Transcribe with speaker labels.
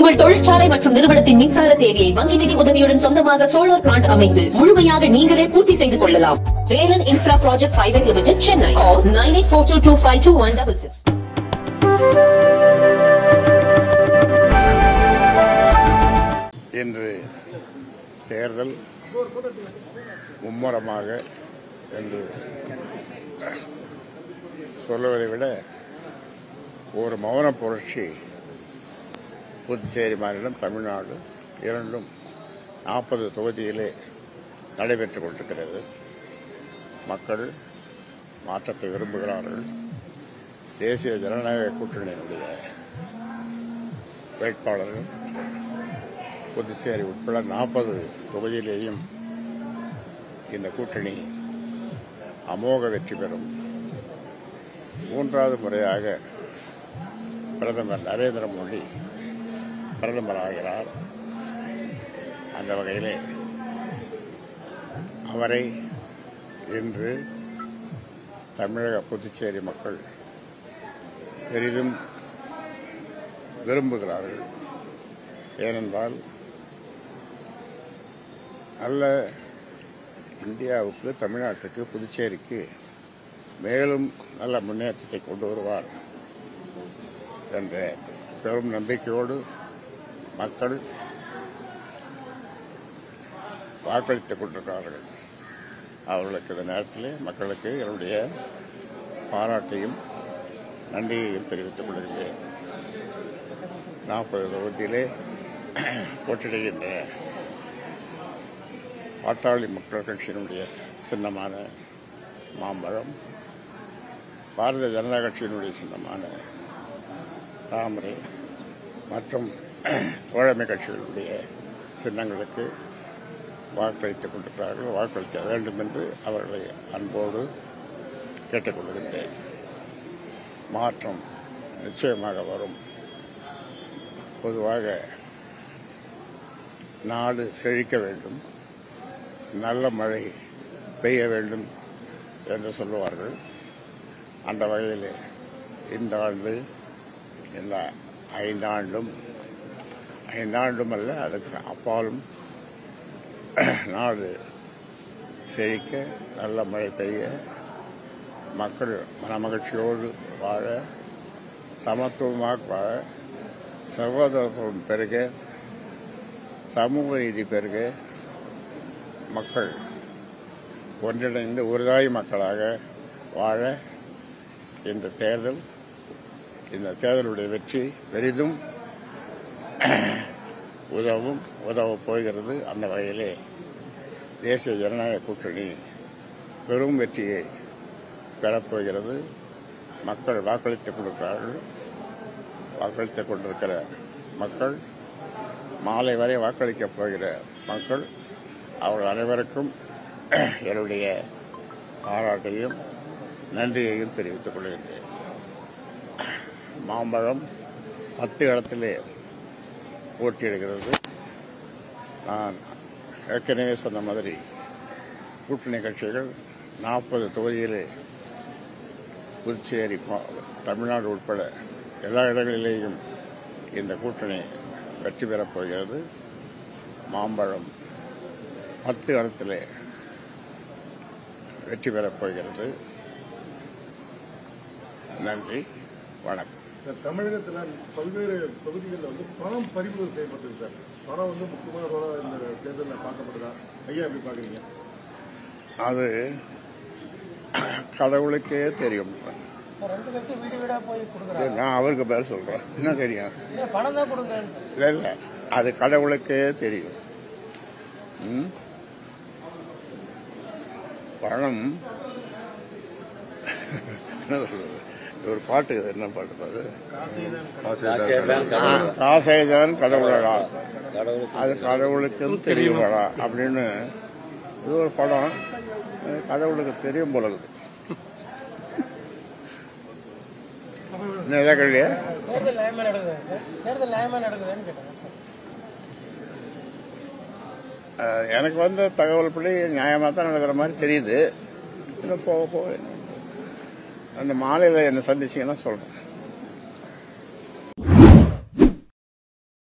Speaker 1: உங்கள் தொழிற்சாலை மற்றும் நிறுவனத்தின் மின்சார தேவையை வங்கி நிதி உதவியுடன் சொந்தமாக சோலார் பிளான்ட் அமைத்து முழுமையாக நீங்களே பூர்த்தி செய்து கொள்ளலாம். Velan infra project private limited, Chennai. 9842252166.
Speaker 2: இன்று தேர்தல் மும்முரமாக என்று சொல்லுவதை விட ஒரு மௌன புரட்சி புதுச்சேரி மாநிலம், தமிழ்நாடு இரண்டும் 40 தொகுதியிலே நடைபெற்றுக் கொண்டிருக்கிறது. மக்கள் மாற்றத்தை விரும்புகிறார்கள். தேசிய ஜனநாயக கூட்டணியினுடைய வேட்பாளர்கள் புதுச்சேரி உட்பட 40 தொகுதியிலேயும் இந்த கூட்டணி அமோக வெற்றி பெறும். 3வது முறையாக பிரதமர் நரேந்திர மோடி பிரதமராகிறார். அந்த வகையிலே அவரை இன்று தமிழக புதுச்சேரி மக்கள் பெரிதும் விரும்புகிறார்கள். ஏனென்றால் நல்ல இந்தியாவுக்கு, தமிழ்நாட்டுக்கு, புதுச்சேரிக்கு மேலும் நல்ல முன்னேற்றத்தை கொண்டு வருவார் என்ற பெரும் நம்பிக்கையோடு மக்கள் வாக்களித்துக் கொண்டிருக்கிறார்கள். அவர்களுக்கு இந்த நேரத்தில் மக்களுக்கு என்னுடைய பாராட்டையும் நன்றியையும் தெரிவித்துக் கொள்கிறேன். 40 தொகுதியிலே போட்டியிடுகின்ற பாட்டாளி மக்கள் கட்சியினுடைய சின்னமான மாம்பழம், பாரதிய ஜனதா கட்சியினுடைய சின்னமான தாமரை மற்றும் தோழமை கட்சிகளுடைய சின்னங்களுக்கு வாக்களித்துக் கொண்டிருக்கிறார்கள். வாக்களிக்க வேண்டும் என்று அவர்களை அன்போடு கேட்டுக்கொள்கின்றேன். மாற்றம் நிச்சயமாக வரும். பொதுவாக நாடு செழிக்க வேண்டும், நல்ல மழை பெய்ய வேண்டும் என்று சொல்லுவார்கள். அந்த வகையில் இந்த ஆண்டு இந்த 5 ஆண்டும் அல்ல, அதுக்கு அப்பாலும் நாடு செழிக்க, நல்ல மழை பெய்ய, மக்கள் மனமகிழ்ச்சியோடு வாழ, சமத்துவமாக வாழ, சகோதரத்துவம் பெருக, சமூக நீதி பெருக, மக்கள் ஒன்றிணைந்து ஒருதாய் மக்களாக வாழ இந்த தேர்தலுடைய வெற்றி பெரிதும் உதவப் போகிறது. அந்த வகையிலே தேசிய ஜனநாயக கூட்டணி பெரும் வெற்றியை பெறப்போகிறது. மக்கள் வாக்களித்துக் கொண்டிருக்கிறார்கள். வாக்களித்துக் கொண்டிருக்கிற மக்கள், மாலை வரை வாக்களிக்கப் போகிற மக்கள், அவர்கள் அனைவருக்கும் என்னுடைய பாராட்டையும் நன்றியையும் தெரிவித்துக் கொள்கின்றேன். மாம்பழம் 10 இடத்திலே போட்டியிடுகிறது. நான் ஏற்கனவே சொன்ன மாதிரி கூட்டணி கட்சிகள் 40 தொகுதியிலே புதுச்சேரி, தமிழ்நாடு உட்பட எல்லா இடங்களிலேயும் இந்த கூட்டணி வெற்றி பெறப் போகிறது. மாம்பழம் 10 இடத்திலே வெற்றி பெறப் போகிறது. நன்றி, வணக்கம்.
Speaker 3: தமிழகத்தில் பல்வேறு தொகுதிகளில் பணம் பறிமுதல் செய்யப்பட்டிருக்கு சார். பணம் முக்கியமான ரோலா இந்த தேர்தலில் பார்க்கப்படுதா? ஐயா எப்படி பார்க்குறீங்க?
Speaker 2: அது கடவுளுக்கே தெரியும். நான் அவருக்கு பேர் சொல்றேன், என்ன தெரியும்? இல்ல, அது கடவுளுக்கே தெரியும். பணம் என்ன சொல்றது? ஒரு பாட்டு, என்ன பாட்டு அது? காசைதான் கடவுளடா, அது கடவுளுக்கும் தெரியுமாடா அப்படின்னு இது ஒரு படம். கடவுளுக்கு தெரியும் போல இருக்குது. எனக்கு வந்த தகவல் படி நியாயமா தான் நடக்கிற மாதிரி தெரியுது. இன்னும் போக போக அந்த மாலையில என்ன சந்திச்சீங்கன்னா சொல்றேன்.